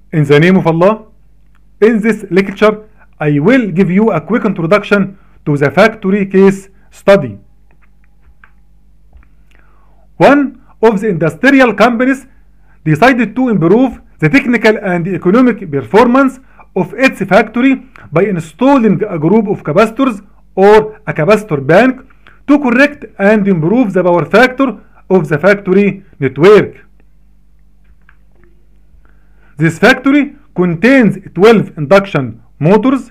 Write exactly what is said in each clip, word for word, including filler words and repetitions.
In the name of Allah, in this lecture, I will give you a quick introduction to the factory case study. One of the industrial companies decided to improve the technical and economic performance of its factory by installing a group of capacitors or a capacitor bank to correct and improve the power factor of the factory network. This factory contains twelve induction motors.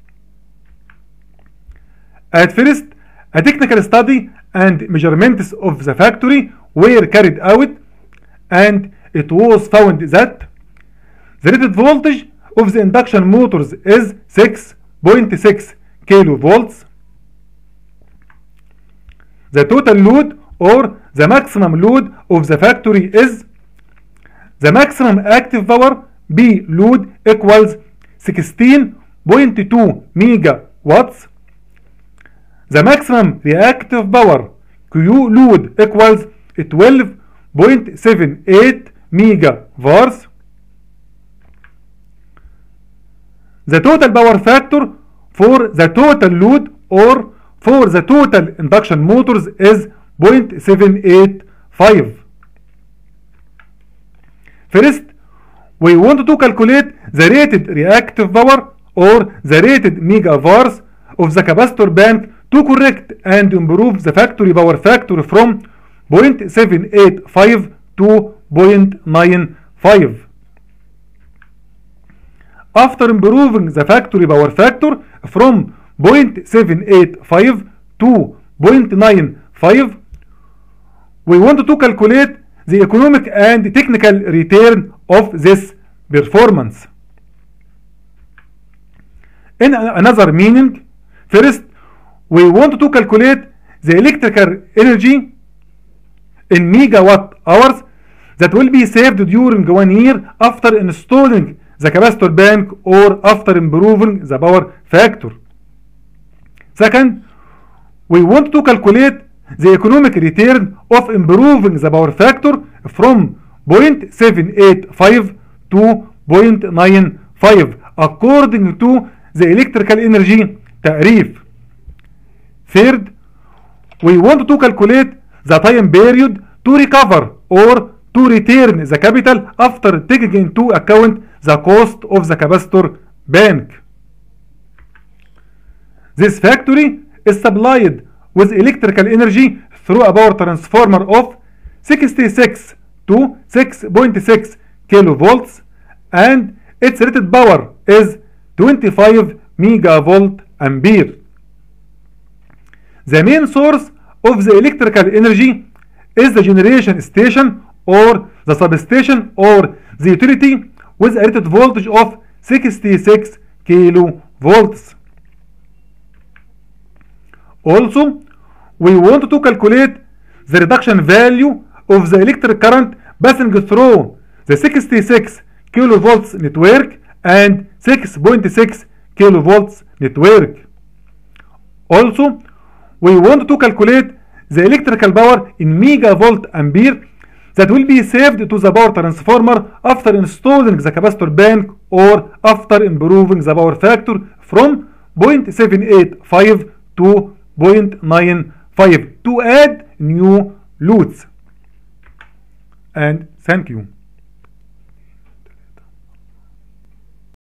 At first, a technical study and measurements of the factory were carried out, and it was found that the rated voltage of the induction motors is six point six kilovolts. The total load or the maximum load of the factory is the maximum active power B load equals sixteen point two megawatts. The maximum reactive power Q load equals twelve point seven eight megavars. The total power factor for the total load or for the total induction motors is zero point seven eight five. First, we want to calculate the rated reactive power or the rated megavars of the capacitor bank to correct and improve the factory power factor from zero point seven eight five to zero point nine five. After improving the factory power factor from zero point seven eight five to zero point nine five, we want to calculate the economic and technical return of this performance. In another meaning, first, we want to calculate the electrical energy in megawatt hours that will be saved during one year after installing the capacitor bank or after improving the power factor. Second, we want to calculate the economic return of improving the power factor from zero point seven eight five to zero point nine five according to the electrical energy tariff. Third, we want to calculate the time period to recover or to return the capital after taking into account the cost of the capacitor bank. This factory is supplied with electrical energy through a power transformer of sixty-six to six point six kilovolts, and its rated power is twenty-five megavolt ampere. The main source of the electrical energy is the generation station or the substation or the utility with a rated voltage of sixty-six kilovolts. Also, we want to calculate the reduction value of the electric current passing through the sixty-six kilovolts network and six point six kilovolts network. Also, we want to calculate the electrical power in megavolt ampere that will be saved to the power transformer after installing the capacitor bank or after improving the power factor from zero point seven eight five to zero point nine five to add new loads. And thank you.